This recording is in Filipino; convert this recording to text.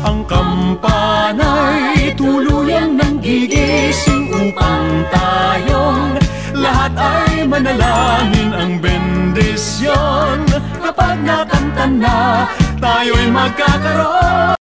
ang kampana'y tuluyang nanggigising upang tayong lahat ay manalangin ang bendisyon. Kapag nakanta na, tayo'y magkakaroon